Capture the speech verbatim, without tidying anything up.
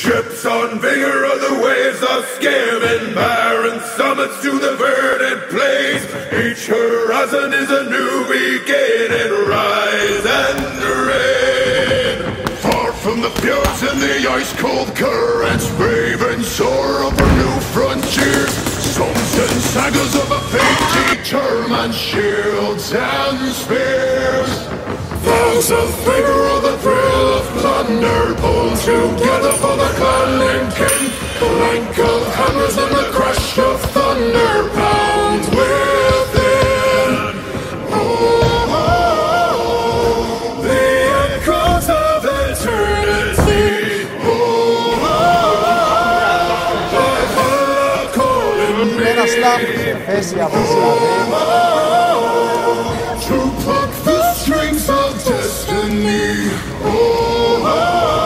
Ships on vigor of the waves of skimming barren summits to the verdant plains. Each horizon is a new beginning, rise and rain. Far from the fjords and the ice-cold currents, brave and soar over new frontiers. Songs and sagas of a fate determined, shields and spears. Vows of vigor or the thrill of plunder, pulled together for the clan and kin. Clank of hammers and the crash of thunder pounds within. Oh, oh, oh, the echoes of eternity. Oh, oh, oh, calling me. Oh, to pluck the strings of destiny. Oh, oh.